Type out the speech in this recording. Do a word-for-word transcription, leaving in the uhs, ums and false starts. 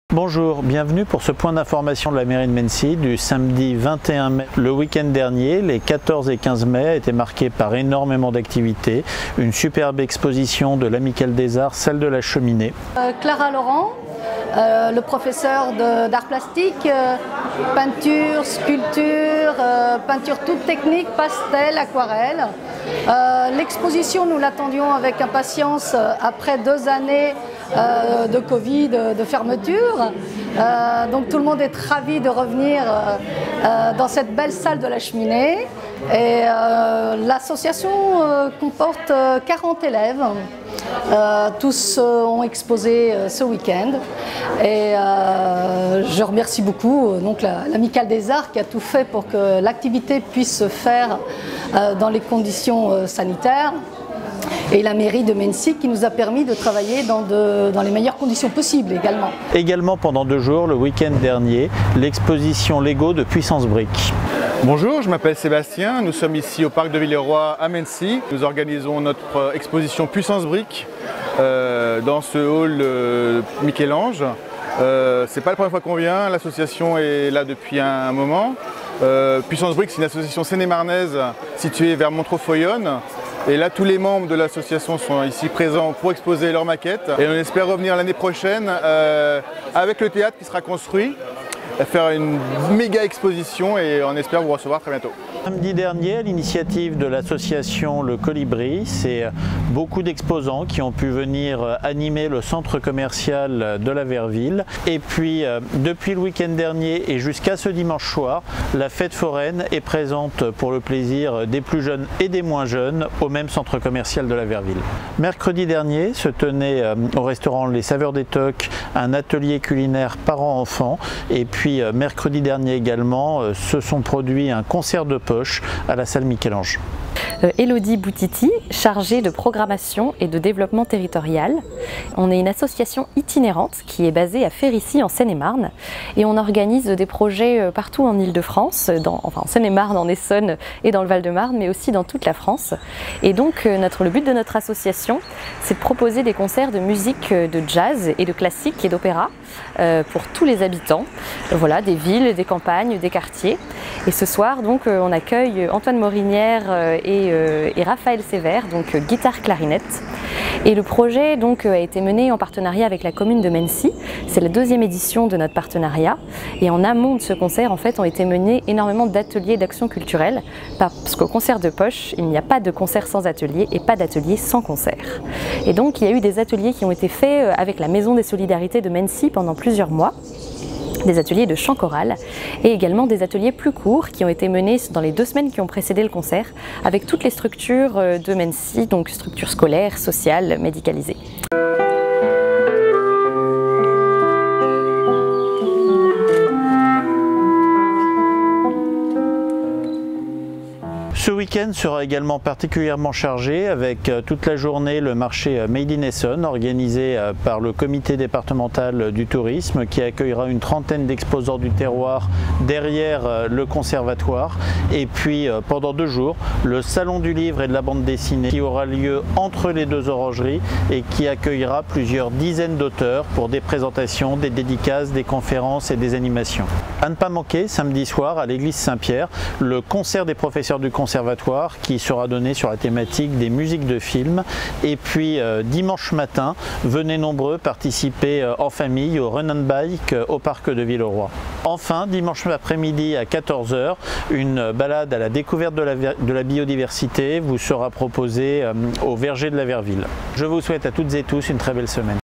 Bonjour, bienvenue pour ce point d'information de la mairie de Mennecy du samedi vingt et un mai. Le week-end dernier, les quatorze et quinze mai, a été marqué par énormément d'activités. Une superbe exposition de l'Amicale des Arts, celle de la Cheminée. Euh, Clara Laurent, euh, le professeur d'art plastique, euh, peinture, sculpture, euh, peinture toute technique, pastel, aquarelle. Euh, L'exposition, nous l'attendions avec impatience euh, après deux années euh, de Covid, de, de fermeture. Euh, donc tout le monde est ravi de revenir euh, euh, dans cette belle salle de la Cheminée. Et euh, l'association euh, comporte euh, quarante élèves. Euh, tous euh, ont exposé euh, ce week-end et euh, je remercie beaucoup euh, donc l'Amicale des Arts qui a tout fait pour que l'activité puisse se faire euh, dans les conditions euh, sanitaires, et la mairie de Mennecy qui nous a permis de travailler dans, de, dans les meilleures conditions possibles également. Également pendant deux jours, le week-end dernier, l'exposition Lego de Puissance Brique. Bonjour, je m'appelle Sébastien, nous sommes ici au parc de Villeroy à Mennecy. Nous organisons notre exposition Puissance Brique euh, dans ce hall euh, Michel-Ange. Euh, c'est pas la première fois qu'on vient, l'association est là depuis un moment. Euh, Puissance Brique, c'est une association seine-et-marnaise située vers Montreux-Foyonne. Et là, tous les membres de l'association sont ici présents pour exposer leurs maquettes. Et on espère revenir l'année prochaine euh, avec le théâtre qui sera construit, faire une méga exposition, et on espère vous recevoir très bientôt. Samedi dernier, à l'initiative de l'association Le Colibri, c'est beaucoup d'exposants qui ont pu venir animer le centre commercial de la Verville. Et puis, depuis le week-end dernier et jusqu'à ce dimanche soir, la fête foraine est présente pour le plaisir des plus jeunes et des moins jeunes au même centre commercial de la Verville. Mercredi dernier se tenait au restaurant Les Saveurs des Tocs un atelier culinaire parents-enfants. Et puis mercredi dernier également, se sont produits un concert de poche à la salle Michel-Ange. Euh, Elodie Boutiti, chargée de programmation et de développement territorial. On est une association itinérante qui est basée à Férisy en Seine-et-Marne, et on organise des projets partout en Île-de-France, enfin en Seine-et-Marne, en Essonne et dans le Val-de-Marne, mais aussi dans toute la France. Et donc notre, le but de notre association, c'est de proposer des concerts de musique de jazz et de classique et d'opéra euh, pour tous les habitants, voilà, des villes, des campagnes, des quartiers. Et ce soir, donc, on accueille Antoine Morinière et, euh, et Raphaël Sévère, donc guitare clarinette. Et le projet donc, a été mené en partenariat avec la commune de Mennecy. C'est la deuxième édition de notre partenariat. Et en amont de ce concert, en fait, ont été menés énormément d'ateliers d'actions culturelles. Parce qu'au concert de poche, il n'y a pas de concert sans atelier et pas d'atelier sans concert. Et donc, il y a eu des ateliers qui ont été faits avec la Maison des Solidarités de Mennecy pendant plusieurs mois. Des ateliers de chant choral et également des ateliers plus courts qui ont été menés dans les deux semaines qui ont précédé le concert avec toutes les structures de Mennecy, donc structures scolaires, sociales, médicalisées. Ce week-end sera également particulièrement chargé avec toute la journée le marché Made in Essonne organisé par le comité départemental du tourisme qui accueillera une trentaine d'exposants du terroir derrière le conservatoire. Et puis pendant deux jours, le salon du livre et de la bande dessinée qui aura lieu entre les deux orangeries et qui accueillera plusieurs dizaines d'auteurs pour des présentations, des dédicaces, des conférences et des animations. À ne pas manquer, samedi soir à l'église Saint-Pierre, le concert des professeurs du conservatoire qui sera donné sur la thématique des musiques de films. Et puis euh, dimanche matin, venez nombreux participer euh, en famille au Run and Bike euh, au parc de Villeroy. Enfin, dimanche après-midi à quatorze heures, une balade à la découverte de la, de la biodiversité vous sera proposée euh, au verger de la Verville. Je vous souhaite à toutes et tous une très belle semaine.